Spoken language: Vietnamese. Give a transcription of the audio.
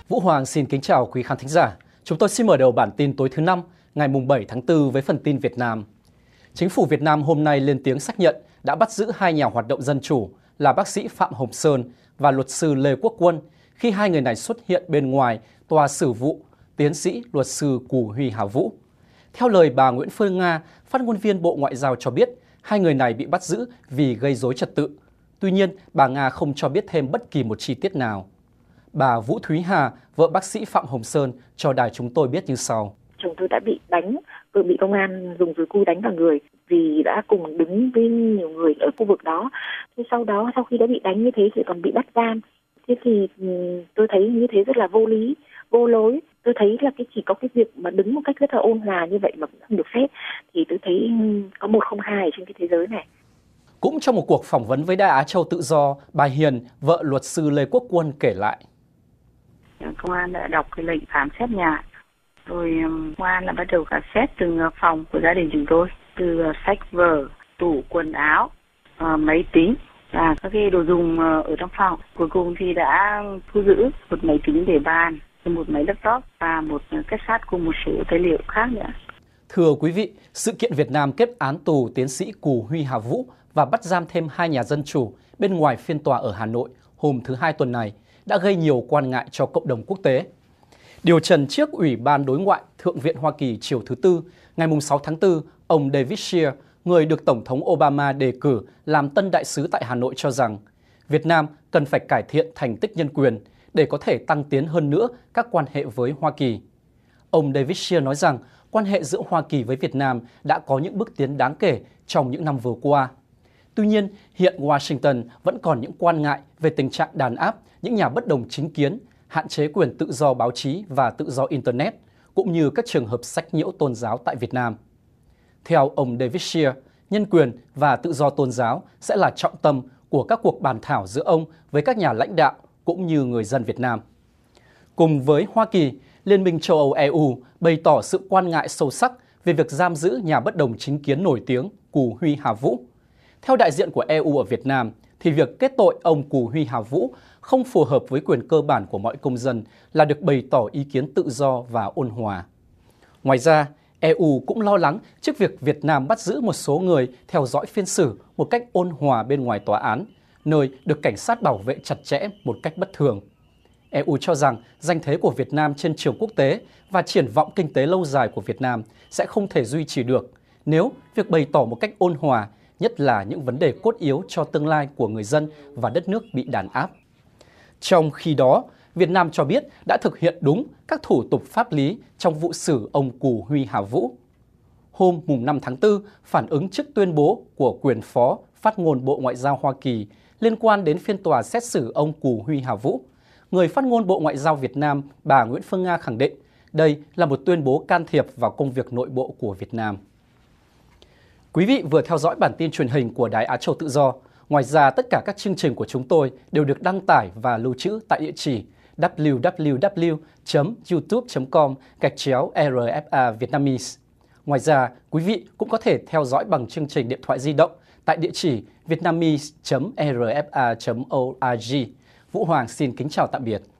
Vũ Hoàng xin kính chào quý khán thính giả. Chúng tôi xin mở đầu bản tin tối thứ Năm, ngày 7 tháng 4 với phần tin Việt Nam. Chính phủ Việt Nam hôm nay lên tiếng xác nhận đã bắt giữ hai nhà hoạt động dân chủ là bác sĩ Phạm Hồng Sơn và luật sư Lê Quốc Quân khi hai người này xuất hiện bên ngoài tòa xử vụ tiến sĩ luật sư Cù Huy Hà Vũ. Theo lời bà Nguyễn Phương Nga, phát ngôn viên Bộ Ngoại giao cho biết, hai người này bị bắt giữ vì gây rối trật tự. Tuy nhiên, bà Nga không cho biết thêm bất kỳ một chi tiết nào. Bà Vũ Thúy Hà, vợ bác sĩ Phạm Hồng Sơn, cho đài chúng tôi biết như sau. Chồng tôi đã bị đánh, rồi bị công an dùng dùi cui đánh vào người vì đã cùng đứng với nhiều người ở khu vực đó. Thế sau đó, sau khi đã bị đánh như thế thì còn bị bắt giam. Thế thì tôi thấy như thế rất là vô lý, vô lối. Tôi thấy là chỉ có cái việc mà đứng một cách rất là ôn hòa như vậy mà cũng không được phép. Thì tôi thấy có 102 trên cái thế giới này. Cũng trong một cuộc phỏng vấn với Đài Á Châu Tự Do, bà Hiền, vợ luật sư Lê Quốc Quân kể lại. Công an đã đọc cái lệnh khám xét nhà. Rồi công an là bắt đầu khám xét từng phòng của gia đình chúng tôi. Từ sách vở, tủ quần áo, máy tính và các cái đồ dùng ở trong phòng. Cuối cùng thì đã thu giữ một máy tính để bàn, một máy laptop và một két sắt cùng một số tài liệu khác nữa. Thưa quý vị, sự kiện Việt Nam kết án tù tiến sĩ Cù Huy Hà Vũ và bắt giam thêm hai nhà dân chủ bên ngoài phiên tòa ở Hà Nội hôm thứ Hai tuần này đã gây nhiều quan ngại cho cộng đồng quốc tế. Điều trần trước Ủy ban Đối ngoại Thượng viện Hoa Kỳ chiều thứ Tư, ngày 6 tháng 4, ông David Scheer, người được Tổng thống Obama đề cử làm tân đại sứ tại Hà Nội cho rằng Việt Nam cần phải cải thiện thành tích nhân quyền để có thể tăng tiến hơn nữa các quan hệ với Hoa Kỳ. Ông David Scheer nói rằng quan hệ giữa Hoa Kỳ với Việt Nam đã có những bước tiến đáng kể trong những năm vừa qua. Tuy nhiên, hiện Washington vẫn còn những quan ngại về tình trạng đàn áp những nhà bất đồng chính kiến, hạn chế quyền tự do báo chí và tự do Internet, cũng như các trường hợp sách nhiễu tôn giáo tại Việt Nam. Theo ông David Scheer, nhân quyền và tự do tôn giáo sẽ là trọng tâm của các cuộc bàn thảo giữa ông với các nhà lãnh đạo cũng như người dân Việt Nam. Cùng với Hoa Kỳ, Liên minh châu Âu EU bày tỏ sự quan ngại sâu sắc về việc giam giữ nhà bất đồng chính kiến nổi tiếng Cù Huy Hà Vũ. Theo đại diện của EU ở Việt Nam, thì việc kết tội ông Cù Huy Hà Vũ không phù hợp với quyền cơ bản của mọi công dân là được bày tỏ ý kiến tự do và ôn hòa. Ngoài ra, EU cũng lo lắng trước việc Việt Nam bắt giữ một số người theo dõi phiên xử một cách ôn hòa bên ngoài tòa án, nơi được cảnh sát bảo vệ chặt chẽ một cách bất thường. EU cho rằng danh thế của Việt Nam trên trường quốc tế và triển vọng kinh tế lâu dài của Việt Nam sẽ không thể duy trì được nếu việc bày tỏ một cách ôn hòa, nhất là những vấn đề cốt yếu cho tương lai của người dân và đất nước bị đàn áp. Trong khi đó, Việt Nam cho biết đã thực hiện đúng các thủ tục pháp lý trong vụ xử ông Cù Huy Hà Vũ. Hôm 5 tháng 4, phản ứng trước tuyên bố của quyền phó phát ngôn Bộ Ngoại giao Hoa Kỳ liên quan đến phiên tòa xét xử ông Cù Huy Hà Vũ, người phát ngôn Bộ Ngoại giao Việt Nam, bà Nguyễn Phương Nga khẳng định đây là một tuyên bố can thiệp vào công việc nội bộ của Việt Nam. Quý vị vừa theo dõi bản tin truyền hình của Đài Á Châu Tự Do. Ngoài ra, tất cả các chương trình của chúng tôi đều được đăng tải và lưu trữ tại địa chỉ www.youtube.com/RFA Vietnamese. Ngoài ra, quý vị cũng có thể theo dõi bằng chương trình điện thoại di động tại địa chỉ vietnamese.rfa.org. Vũ Hoàng xin kính chào tạm biệt.